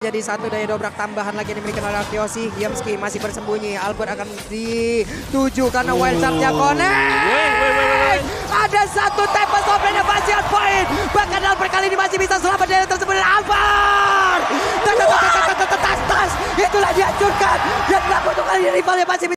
Jadi satu daya dobrak tambahan lagi dimiliki oleh Kyoshi. Yemski masih bersembunyi. Albert akan dituju karena wild shot-nya connect. Ada satu tempat open Bastion point. Bahkan Albert kali ini masih bisa selamat dari tersebut. Albert! Tas! Itulah dihancurkan. Dan untuk kali ini rivalnya masih